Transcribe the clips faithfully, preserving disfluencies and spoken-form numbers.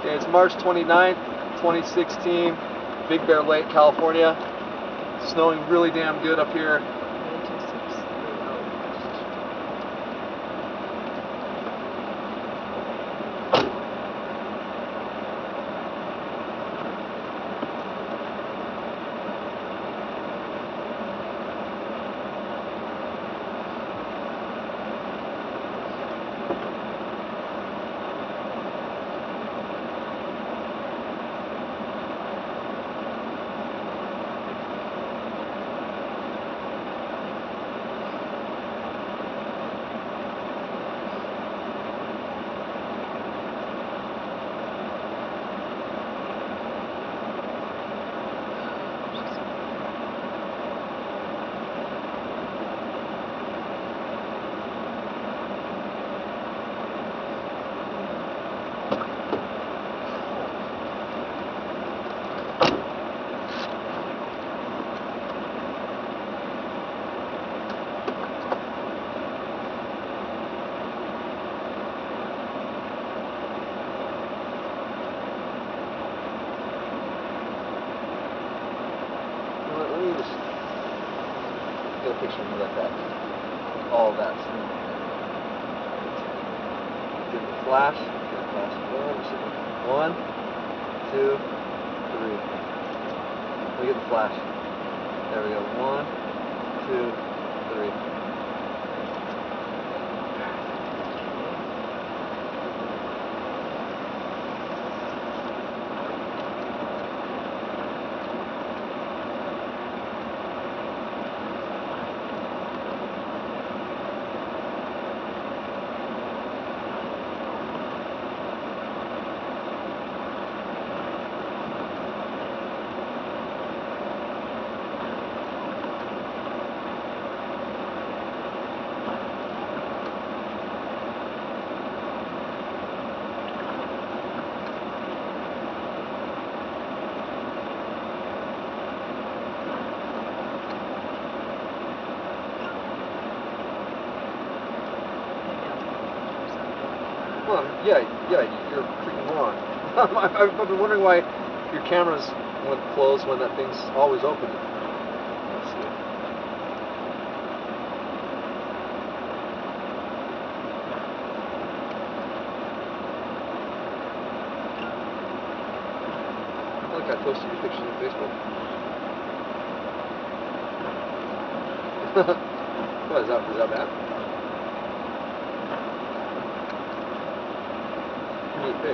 Okay, it's March twenty-ninth, twenty sixteen, Big Bear Lake, California. It's snowing really damn good up here. Let me just get a picture of you like that. All of that. Give it a flash. Give it a flash. One, two, three. Let me get the flash. There we go. One, two, three. Well, yeah, yeah, you're a freaking moron. I've been wondering why your cameras went closed when that thing's always open. Let's see. Look, I posted your pictures on Facebook. What, is that, is that bad? Neat face.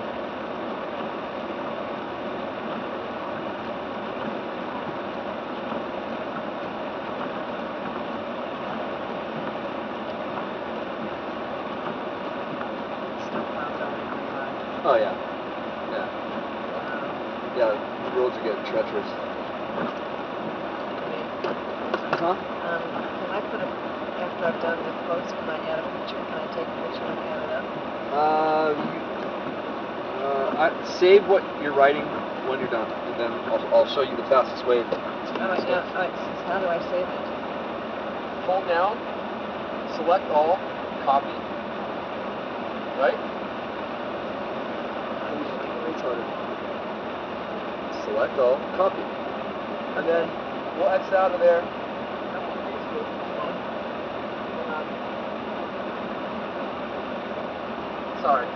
Oh yeah, yeah, yeah. The roads are getting treacherous. Huh? Um, can I put a, after I've done the post, can I add a picture? Can I take a picture and add it up? Uh, you, uh, I, save what you're writing when you're done, and then I'll, I'll show you the fastest way to do Alright, this yeah, stuff. alright, how do I save it? Hold down, select all, copy, right? I'm fucking retarded. Select all, copy. And then we'll X out of there. Um, sorry.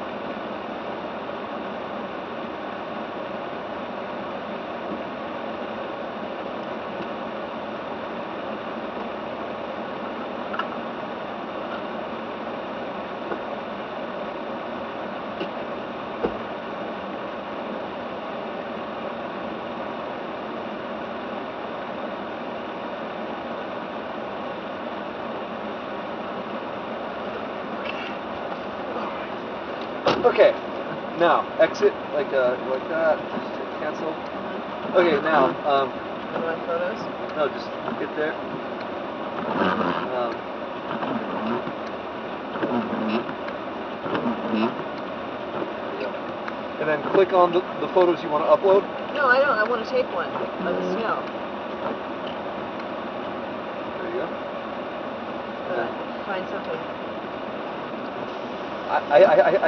Okay, now exit like uh like that. Just hit cancel. Okay, now um. Go to my photos. No, just get there. Um. There we go. And then click on the, the photos you want to upload. No, I don't. I want to take one of the snow. There you go. Uh, find something. I I I. I